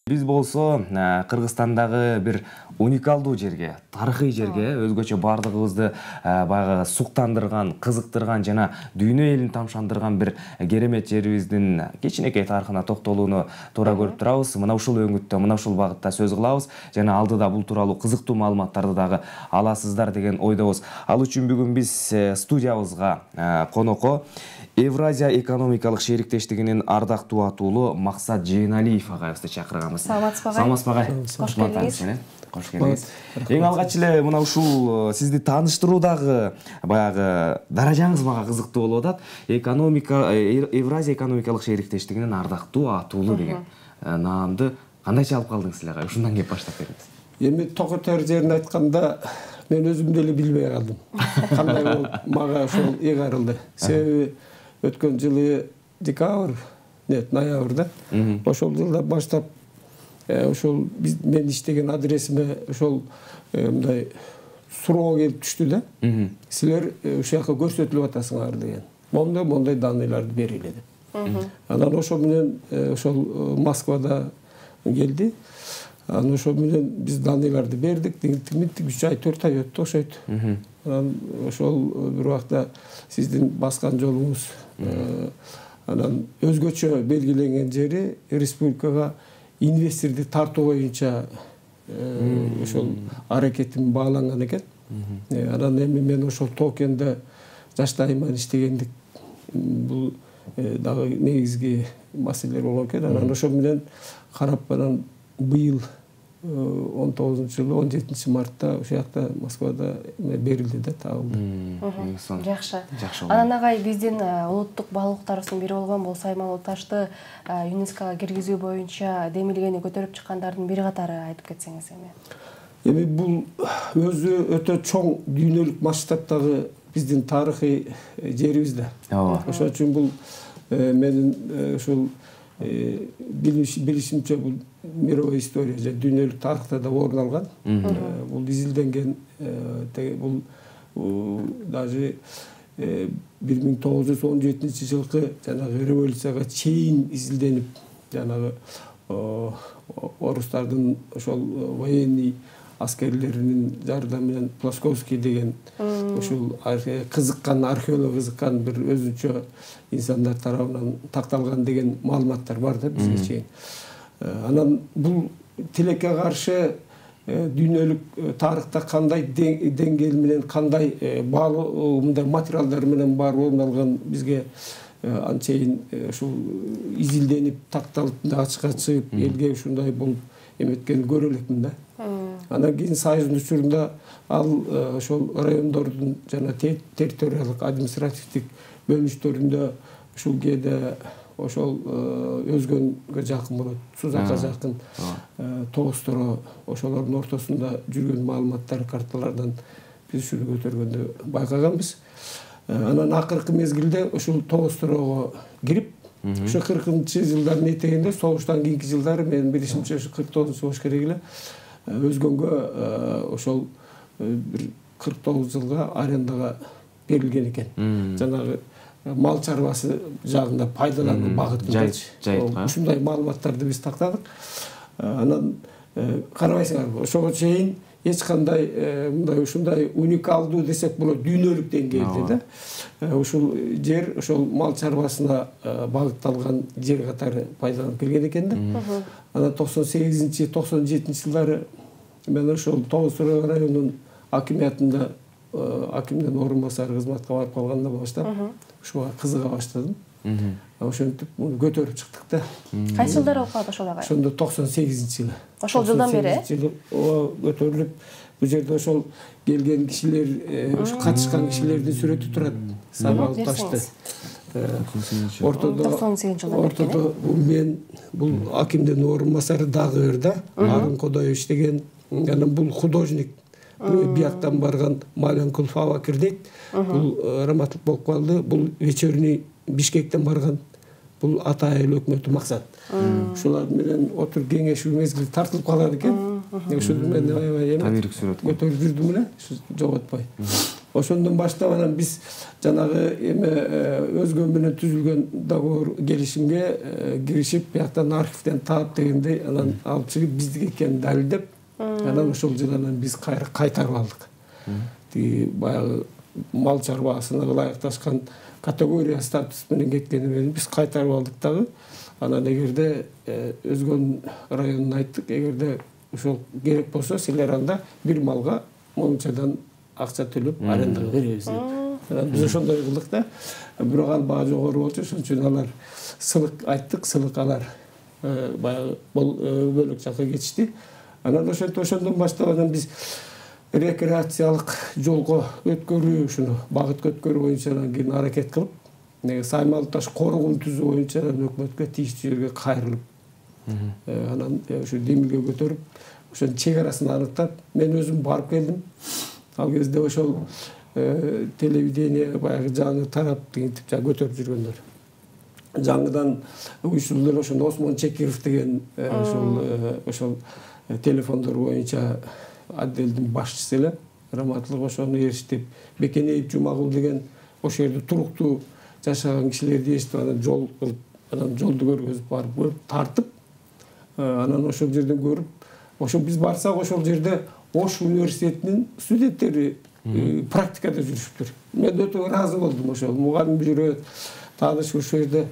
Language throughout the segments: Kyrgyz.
Биз болсо Кыргызстандагы бир уникалдуу жерге, тарыхый жерге, өзгөчө бардыгыбызды баягы суктандырган, кызыктырган жана дүйнө элин тамшандырган бир керемет жерибиздин кичинекей тарыхына токтолууну туура көрүп турабыз. Мына ушул өңүттө, мына ушул багытта сөз кылабыз жана алдыда бул тууралуу кызыктуу маалыматтарды дагы аласыздар деген ойдобуз. Ал үчүн бүгүн биз студиябызга конокко Евразия экономикалык шериктештигинин ардактуу атуулу Максат Жээналиев агайыбызды чакырганбыз. Саламатсызбы агай? Кош келдиңиз. Эң алгач эле мына ушул сизди тааныштыруудагы баягы даражаңыз мага кызыктуу болуп атат. Евразия экономикалык шериктештигинин ардактуу атуулу деген наамды кандайча алып калдыңыз эле агай? Ушундан кеп баштап бериңиз. Эми токотор жерин айтканда мен өзүм деле билбей калдым. Кандай болуп мага ошол ыйгарылды. Себеби өткөн жылы декабрь, ноябрда ошол жылда баштап ошол мен иштеген адресиме ошол мындай суроо келип түштү да. Силер ушул жака көрсөтүлүп атасыңар деген. Мондай данныйларды берели деп. Анан ошол менен ошол Москвада келди. Анан ошол менен биз данныйларды бердик. 3 ай 4 ай өттү окшойт. Анан ошол бир убакта сиздин баскан жолуңуз анан өзгөчө белгиленген жери республикага инвесторду тартуу боюнча ошол аракетим бааланган экен. Анан эми мен ошол Токиондо жаштайыман иштегендик бул дагы негизги маселелер болгон экен. Анан ошол менен карап анан быйыл 19-жылы 17 мартта ошол жакта Москвада берилди да, табылды. Жакшы. Анан агай биздин улуттук баалуулуктарыбыздын бири болгон бул Саймал ташты ЮНЕСКОга киргизүү боюнча демилгени көтөрүп чыккандардын бири катары айтып кетсеңиз эми. Эми бул өзү өтө чоң дүйнөлүк масштабтагы биздин тарыхый жерибиз да. Ошон үчүн бул менин ушул билишимче бул мировой история же дүйнөлүк тарыхта да орун алган. Бул изилденген, бул даже 1917-жылкы жанагы революцияга чейин изилденип, жанагы орустардын ошол военный аскерлеринин жардамы менен Плосковский деген ушул кызыккан, археолог кызыккан бир өзүнчө инсандар тарабынан такталган деген маалыматтар бар да бизге чейин. Анан бул тилекке каршы дүйнөлүк тарыхта кандай деңгээл менен, кандай баалуу мындай материалдар менен бар орун алган бизге анчейин ушул изилденип, такталып, ачыкка чыгып, элге ушундай болуп эметкен көрө элекмин да. Анан кийин Союздун учурунда ал ошол райондордун жана территориялык административдик бөлүнүштөрүндө ушул кээде ошол өзгөнгө жакын болот, Сузакка жакын тогусторо ошолордун ортосунда жүргөн маалыматтар, карталардан биз ушуну көтөргөндө байкаганбыз. Анан акыркы мезгилде ушул тогусторого кирип, ушу 40-жылдардын этегинде, согуштан кийинки жылдары менин билишимче 49 болуш керек эле, өзгөнгө ошол бир 49 жылга арендага берилген экен. Жанагы мал чарбасы жагында пайдалануу багытында. Ушундай маалыматтарды биз тактадык. Анан карабайсыңарбы, ошого чейин эч кандай мындай ушундай уникалдуу десек болот, дүйнөлүк деңгээлде да. Ушул жер ошол мал чарбасына багытталган жер катары пайдаланып келген экен да. Анан 98-97 жылдары мен ошол Тогуз районунун акимиятында акимдин орун басары кызматка барып калгандан баштап ушуга кызыга баштадым. Ошентип муну көтөрүп чыктык да. Кайсы жылдары окуп ошол агай? Ошондо 98-жылы. Ошол жылдан бери? Көтөрүлүп, бул жерде ошол келген кишилер, ошо катышкан кишилердин сүрөтү турат. Саймал ташты. Ортодо бул мен, бул акимдин орун басары дагы бир да, Арын Кодоев иштеген. Анан бул художник, бияктан барган Маленкул Фабакир дейт. Бул раматлык болуп калды. Бул вечерний Бишкектен барган. Бул ата айыл өкмөтү Максат. Ушулар менен отуруп кеңешүү мезгили тартылып калган экен. Ушул менен аябай эме көтөрүп жүрдүм эле, жоготпой. Ошондон баштап анан биз жанагы эме өзгө менен түзүлгөн договор келишимге киришип, бияктан архивден таап дегендей анан алып чыгып биздики экенин далилдеп, анан ошол жылы анан биз кайтарып алдык. Тиги баягы мал чарбасына ылайыкташкан категория статус менен кеткени биз кайтарып алдык дагы. Анан эгерде өзгөн районун айттык, эгерде ошол керек болсо силер анда бир малга мончадан акча төлөп арендага беребиз деп. Биз ошондой кылдык да. Бирок ал баа жогору болчу, ошон үчүн алар сылык айттык, сылык алар баягы бөлөк жакка кетишти. Анан ошондон баштап анан биз рекреациялык жолго өткөрүү, ушуну багыт өткөрүү боюнча анан кийин аракет кылып, Саймал Таш коргун түзүү боюнча өкмөткө тийиштүү жерге кайрылып, анан ушу демилге көтөрүп, ошонун чек арасын аныктап, мен өзүм барып келдим. Ал кезде ошол телевидение баягы жаңы тарап дегентип көтөрүп жүргөндөр. Жаңыдан уюштурулган ошондо Осмон Чекиров деген ошол телефондор боюнча отделдин башчысы эле, раматтылык ошону эриштип, Бекенеев Жумагул деген ошол жерде туруктуу жашаган кишилерди эстип, анан жол кылып, анан жолду көргөзүп барып көрүп тартып, анан ошол жерден көрүп, ошол биз барсак ошол жерде Ош университетинин студенттери практикада жүрүшүптүр. Мен өтө ыраазы болдум. Ошол мугалим жүрөт, тааныш ошол жерде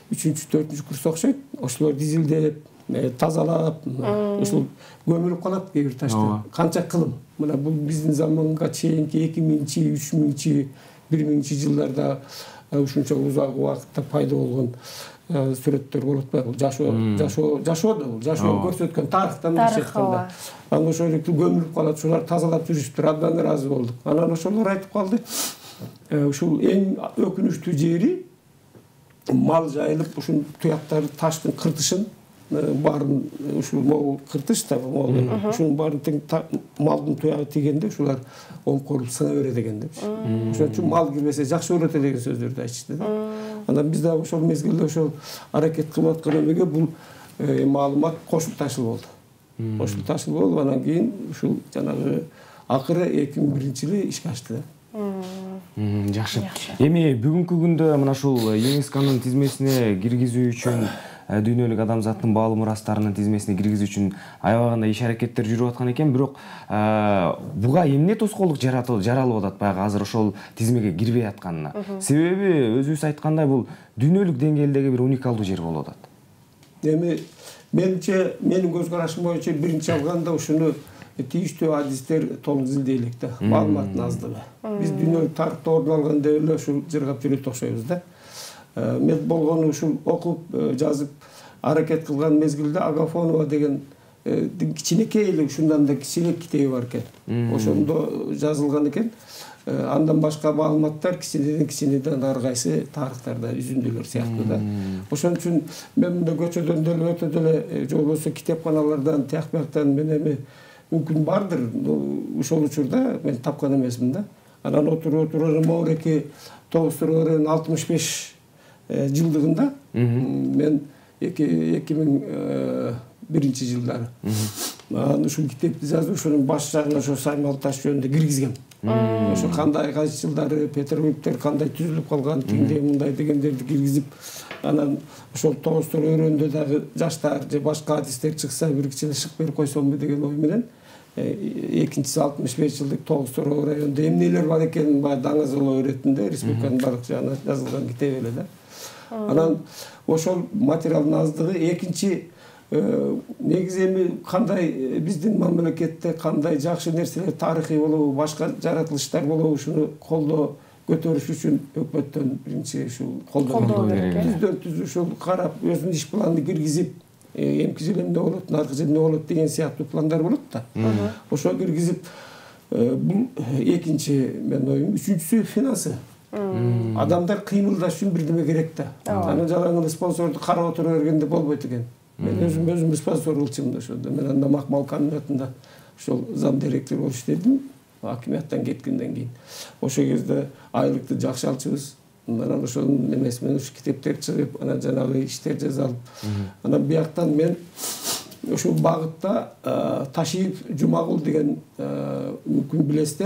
3-4 курс окшойт. Ошолорду изилдеп, тазалап, ошол көмүлүп калат кээ бир ташта. Канча кылым. Мына бул биздин заманга чейинки 2000-чи, 3000-чи, 1000-чи жылдарда ушунча узак убакытта пайда болгон сүрөттөр болуп атпайбы? Жашоодо бул, жашоо көрсөткөн тарыхтан айтканда. Анан ошол көмүлүп калат, ушулар тазалап жүрүштүр. Абдан ыраазы болдук. Анан ошолор айтып калды. Ушул эң өкүнүчтүү жери мал жайылып, ушун туяктары таштын кыртышын баарын ушул могул кыртыш да могул. Ушунун баарын малдын туягы тигенде ушулар омкоруп сына берет экен деп. Ошон үчүн мал кирбесе жакшы көрөт деген сөздөрдү айтышты да. Анан биз да ошол мезгилде ошол аракет кылып аткан эмеге бул маалымат кошуп ташылып болду. Кошуп ташылып болуп, анан кийин ушул жанагы акыры 2001-жылы ишке ашты да. Жакшы. Эми бүгүнкү күндө мына ушул ЮНЕСКОнун тизмесине киргизүү үчүн, дүйнөлүк адамзаттын баалуу мурастарынын тизмесине киргизүү үчүн аябагында иш аракеттер жүрүп аткан экен, бирок буга эмне тоскоолдук жаралып атат баягы азыр ошол тизмеге кирбей атканына? Себеби өзүбүз айткандай бул дүйнөлүк деңгээлдеги бир уникалдуу жер болуп атат. Эми менимче, менин көз карашым боюнча биринчи алганда ушуну тийиштүү адистер толук изилдейлик да, маалыматтын аздыгы. Биз дүйнөлүк тарыхта ордун алган деп эле ушул жыргап жүрөт окшойбуз да. Мен болгону ушул окуп, жазып, аракет кылган мезгилде Агафонова деген кичинекей эле ушундан да кичине китеби бар экен. Ошондо жазылган экен. Андан башка маалыматтар кичинеден ар кайсы тарыхтарда үзүндүлөр сыяктуу да. Ошон үчүн мен мында көчөдөн деле өтө деле же болбосо китепканалардан, тияк бияктан мен эми мүмкүн бардыр. Ошол учурда мен тапкан эмесмин да. Анан отуруп Мауреки Тогуз-Тургордун 65 жылдыгында мен 2001 жылдары ушул китепти жазып, ошонун баш жагына ошо Саймал Таш жөнүндө киргизгем. Ошо кандай кайсы жылдары Петербургтер кандай түзүлүп калган, тиңдей мындай дегендерди киргизип, анан ошол Тогуз-Тургордо дагы жаштар же башка адистер чыкса бир кичине шык берип койсомбу деген ой менен экинчиси 65 жылдык Тогуз-Тургор районунда эмнелер бар экенин баягы даңазалоо иретинде республиканын бардык жагына жазылган китеп эле да. Анан ошол материалдын аздыгы, экинчи негизи эми кандай биздин мамлекетте кандай жакшы нерселер тарыхый болобу, башка жаратылыштар болобу, ушуну колдоо көтөрүш үчүн өкмөттөн биринчи ушул колдоо керек. Түздөн түз ушул карап, өзүнүн иш планын киргизип, эмки жыл эмне болот, наркы жыл эмне болот деген сыяктуу пландар болот да. Ошо киргизип, бул экинчи мен оюм. Үчүнчүсү финансы. Адамдар кыймылдаш үчүн бирдеме керек да. Анан жалаң спонсорду карап отура бергенде болбойт экен. Мен өзүм спонсор кылчумун ошондо. Мен анда Макмал комбинатында ошол зам директор болуп иштедим. Акиматтан кеткенден кийин. Ошол кезде айлыкты жакшы алчубуз. Анан ошонун эмеси менен ушу китептер чыгып, анан жанагы иштер жазылып. Анан бияктан мен ошол багытта Ташиев Жумагул деген мүмкүн билесиздер.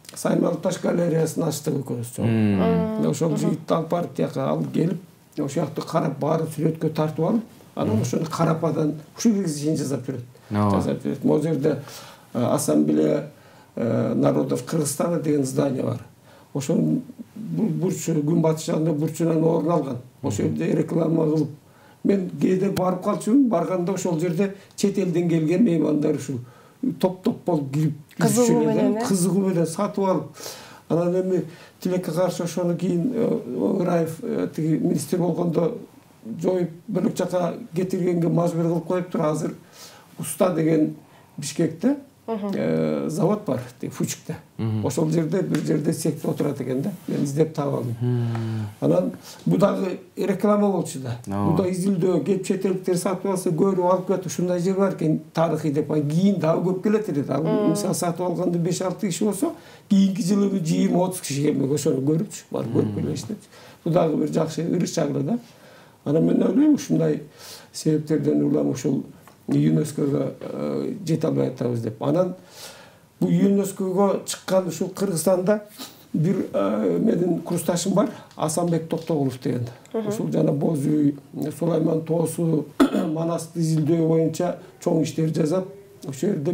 Саймалы таш галереясын ачтык экөөбүз. Ошол жигитти алып барып тияка алып келип, ошол жакты карап барып сүрөткө тартып алып, анан ошону карападан ушул киши жасап берет. Могу жерде Ассамблея народов Кыргызстана деген здание бар. Ошонун бурчу күнбатыш жагында бурчунан орун алган. Ошол жерде реклама кылып, мен кээде барып калчумун, барганда ошол жерде чет элден келген меймандар ушул топ-топ болуп кирип, кызыгуу менен сатып алып, анан эми тилекке каршы ошону кийин Оңураев тиги министр болгондо жоюп бөлөк жака кетиргенге мажбур кылып коюптур. Азыр Уста деген Бишкекте завод бар, Фучикте. Ошол жерде бир жерде секте отурат экен да. Мен издеп табалым. Анан бу дагы реклама болчу да. Бу да изилдөө, кеп чет элдиктер сатып алса, көрүп алып кетип, ушундай жер бар экен, тарыхый деп. Кийин дагы көп келет эле. Ал мисалы сатып алганда 5-6 киши болсо, кийинки жылы 20-30 киши келмек, ошону көрүпчү, барып көрүп келиштичи. Бу дагы бир жакшы ырыс чагыла да. Анан мен ойлойм, ушундай себептерден улам ушул ЮНЕСКОга жете албай атабыз деп. Анан бу ЮНЕСКОго чыккан ушул Кыргызстанда бир менин курсташым бар, Асанбек Токтогулов деген. Ушул жана Боз үй, Сулайман тоосу, Манасты изилдөө боюнча чоң иштер жазап, ошол жерде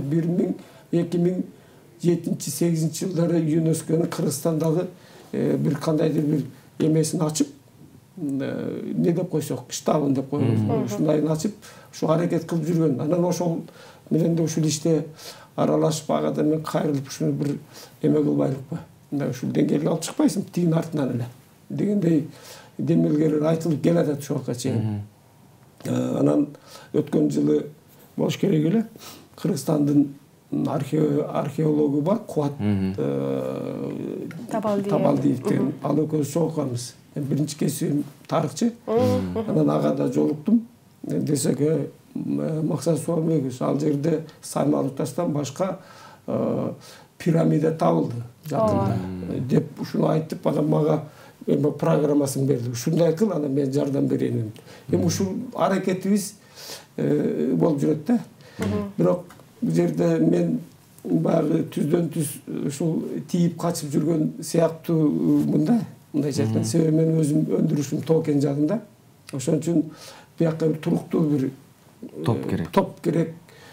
2007-8 жылдары ЮНЕСКОнун Кыргызстандагы бир кандайдыр бир эмесин ачып, не деп койсок, штабын деп коебуз. Ушундайын ачып, ушу аракет кылып жүргөн. Анан ошол менен да ушул иште аралашып, агада мен кайрылып ушуну бир эме кылбайлыкпы. Мындай ушул деңгээлге алып чыкпайсың, тигин артынан эле дегендей демелгелер айтылып келатат ушул вакытка чейин. Анан өткөн жылы болуш керек эле, Кыргызстандын археологу бар, Кубат Табалдиев деген, ал экөөбүз чогулганбыз. Биринчи кесибим тарыхчы. Анан ага да жолуктум. Десек Максат Суамбеков, ал жерде Саймалы таштан башка пирамида табылды жакында деп ушуну айтып, анан мага программасын берди. Ушундай кыл, анан мен жардам берейин. Эми ушул аракетибиз болуп жүрөт да. Бирок бул жерде мен баягы түздөн түз ушул тийип качып жүргөн сыяктуу мындайча айтканда, себеби мен өзүм өндүрүшүм токен жагында. Ошон үчүн бияка бир туруктуу бир топ керек.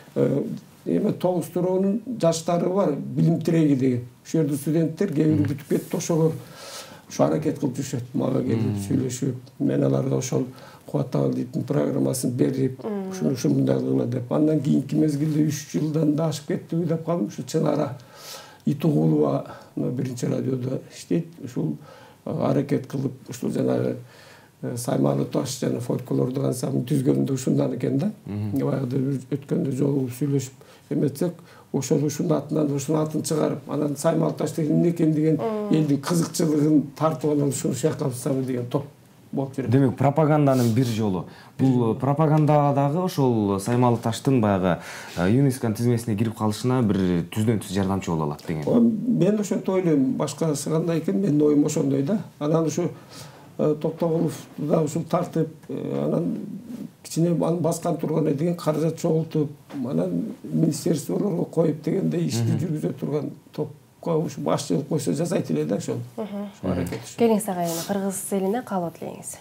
Эми Тогуз-Туроонун жаштары бар, билим тиреги деген. Ошол жерде студенттер кээ бири бүтүп кетти, ошолор ушу аракет кылып жүрүшөт. Мага келип сүйлөшүп, мен аларга ошол Кубат Табалдиевдин программасын берип, ушуну мындай кыла деп. Андан кийинки мезгилде 3 жылдан да ашып кеттиби деп калдым. Ушу Чынара Итугулова биринчи радиодо иштейт. Ушул аракет кылып, ушул жанагы Саймалы таш жана фольклордук ансамбль түзгөндө ушундан экен да. Баягыда өткөндө жолугуп сүйлөшүп эметсек, ошол ушунун атынан ушунун атын чыгарып, анан Саймалы таш деген эмне экен деген элдин кызыкчылыгын тартып алып ушуну шайкалсамы деген топ болуп жүрөт. Демек, пропаганданын бир жолу. Бул пропагандадагы ошол Саймалы таштын баягы ЮНЕСКОнун тизмесине кирип калышына бир түздөн түз жардамчы боло алат деген. Мен ошентип ойлойм, башкасы кандай экен, менин оюм ошондой да. Анан ушу Токтогулов да ушул тартып, анан кичине баскан турган деген каражат чогултуп, анан министрликтолорго коюп дегендей ишти жүргүзө турган топко ушу башчылык койсо жасайт эле да ошол. Ошол аракет. Келиңиз ага, кыргыз элине каалоо тилейиңиз.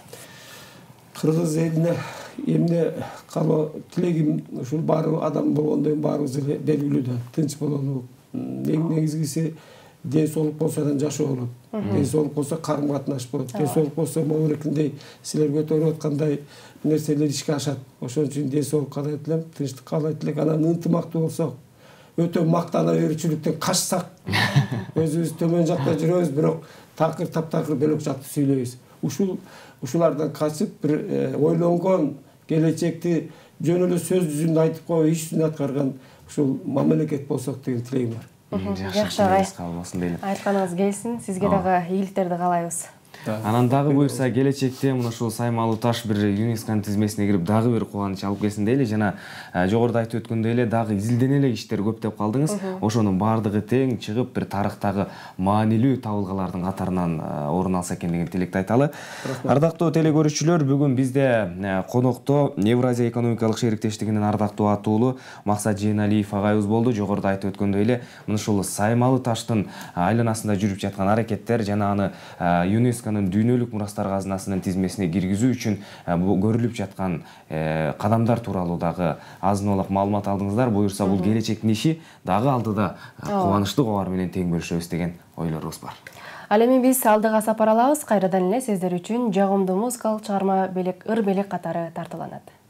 Кыргыз элине эмне каалоо тилегим ушул баары адам болгондон баарыбыз эле белгилүү да, тынч бололу. Эң негизгиси ден соолук болсо анан жашоо болот. Ден соолук болсо карым катнаш болот. Ден соолук болсо могулекиндей силер көтөрүп аткандай нерселер ишке ашат. Ошон үчүн ден соолук каалайт элем, тынчтык каалайт элек. Анан ынтымактуу болсок, өтө мактана берүүчүлүктөн качсак, өзүбүз төмөн жакта жүрөбүз, бирок такыр таптакыр бөлөк жакты сүйлөйбүз. Ушулардан качып бир ойлонгон келечекти жөн эле сөз жүзүндө айтып коюп, иш жүзүндө аткарган ушул мамлекет болсок деген тилегим бар. Жакшы агай. Айтканыңыз келсин. Сизге дагы ийгиликтерди каалайбыз. Анан дагы буюрса келечекте мына ушул Саймалуу таш бир ЮНЕСКОнун тизмесине кирип дагы бир кубаныч алып келсин дейли. Жана жогоруда айтып өткөндөй эле дагы изилдене эле иштер көп деп калдыңыз. Ошонун баардыгы тең чыгып бир тарыхтагы маанилүү табылгалардын катарынан орун алса экен деген тилекти айталы. Ардактуу телекөрүүчүлөр, бүгүн бизде конокто Евразия экономикалык шериктештигинин ардактуу атуулу Максат Жээналиев агайыбыз болду. Жогоруда айтып өткөндөй эле мына ушул Саймалуу таштын айланасында жүрүп жаткан аракеттер жана аны ЮНЕСКОнун дүйнөлүк мурастар казынасынын тизмесине киргизүү үчүн көрүлүп жаткан кадамдар тууралуу дагы азын олак маалымат алдыңыздар. Буюрса бул келечектин иши дагы алдыда кубанычтуу кабар менен тең бөлүшөбүз деген ойлорубуз бар. Ал эми биз алдыга сапар алабыз. Кайрадан эле сиздер үчүн жагымдуу музыкалык чыгарма ыр белек катары тартууланат.